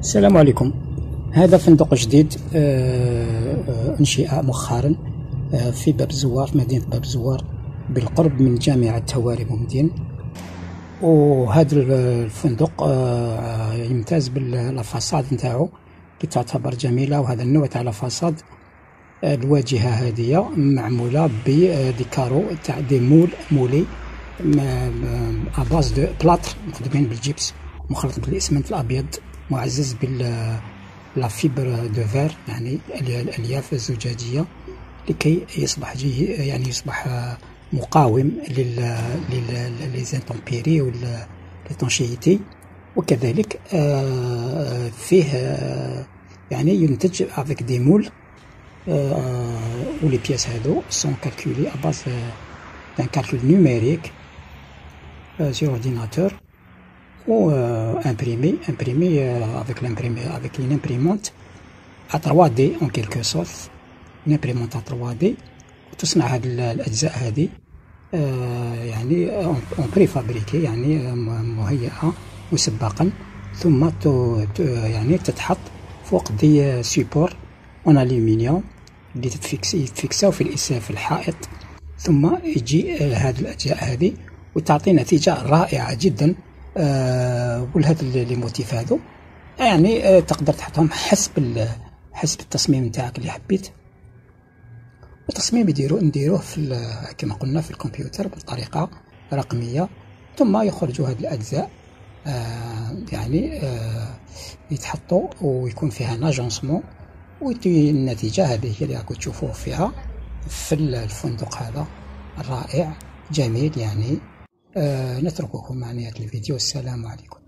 السلام عليكم. هذا فندق جديد أنشئ مؤخرا في باب الزوار، في مدينة باب الزوار بالقرب من جامعة هواري بومدين. وهذا الفندق يمتاز بالفاصاد نتاعو اللي تعتبر جميلة، وهذا النوع تاع الفاصاد الواجهة هذه معمولة بديكارو تاع دي مولي اباز دو بلاطر مخدومين بالجبس مخلط بالاسمنت الابيض معزز لا فيبر دو فير، يعني الالياف الزجاجيه، لكي يصبح يعني يصبح مقاوم للزانتومبيري والتونشيتي. وكذلك فيه يعني ينتج افيك دي مول où les pièces هادو sont calculées à base d'un calcul numérique sur ordinateur ou imprimé avec une imprimante à 3D en quelque sorte، une imprimante à 3D، وتصنع هاد الأجزاء هذه يعني en préfabriqué، يعني مهيئة مسبقا، ثم يعني تتحط فوق دي سيبور اون الومنيوم اللي يتفكساو في الحائط، ثم يجي هذه الاجزاء هذه وتعطي نتيجه رائعه جدا. ولهذا لي موتيف هذو يعني تقدر تحطهم حسب التصميم نتاعك اللي حبيت. التصميم نديروه في كما قلنا في الكمبيوتر بطريقه رقميه، ثم يخرجوا هذه الاجزاء يعني يتحطوا ويكون فيها ناجونسمون، والنتيجة هذه هي اللي راكم تشوفوه فيها في الفندق هذا الرائع جميل. يعني نترككم مع نهاية الفيديو. السلام عليكم.